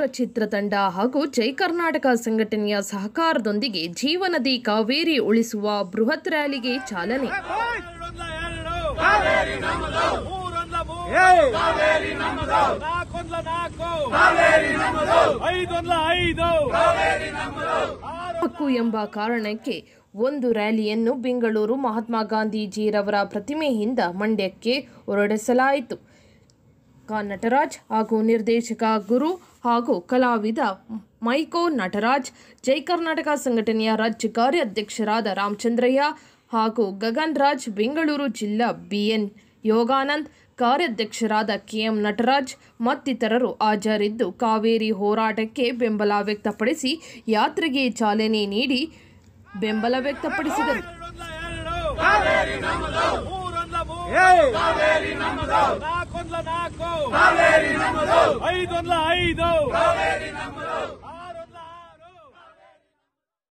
ಚಿತ್ರತಂಡ ಹಾಗೂ ಜೈ ಕರ್ನಾಟಕ ಸಂಘಟನೆಯ ಸಹಕಾರದೊಂದಿಗೆ ಜೀವನದಿ ಕಾವೇರಿ ಉಳಿಸುವ ಬೃಹತ್ ರ್ಯಾಲಿಗೆ ಚಾಲನೆ. ಹಕ್ಕು ಎಂಬ ಕಾರಣಕ್ಕೆ ಒಂದು ರ್ಯಾಲಿಯನ್ನು ಬೆಂಗಳೂರು ಮಹಾತ್ಮ ಗಾಂಧೀಜಿರವರ ಪ್ರತಿಮೆಯಿಂದ ಮಂಡ್ಯಕ್ಕೆ ಹೊರಡಿಸಲಾಯಿತು. ನಟರಾಜ್ ಹಾಗೂ ನಿರ್ದೇಶಕ ಗುರು ಹಾಗೂ ಕಲಾವಿದ ಮೈಕೋ ನಟರಾಜ್, ಜೈ ಕರ್ನಾಟಕ ಸಂಘಟನೆಯ ರಾಜ್ಯ ಕಾರ್ಯಾಧ್ಯಕ್ಷರಾದ ರಾಮಚಂದ್ರಯ್ಯ ಹಾಗೂ ಗಗನ್ ರಾಜ್, ಬೆಂಗಳೂರು ಜಿಲ್ಲಾ BN ಯೋಗಾನಂದ್, ಕಾರ್ಯಾಧ್ಯಕ್ಷರಾದ KM ನಟರಾಜ್ ಮತ್ತಿತರರು ಹಾಜರಿದ್ದು ಕಾವೇರಿ ಹೋರಾಟಕ್ಕೆ ಬೆಂಬಲ ವ್ಯಕ್ತಪಡಿಸಿ ಯಾತ್ರೆಗೆ ಚಾಲನೆ ನೀಡಿ ಬೆಂಬಲ ವ್ಯಕ್ತಪಡಿಸಿದರು. ಕಾವೇರಿ ನಮ್ಮದು, 5 5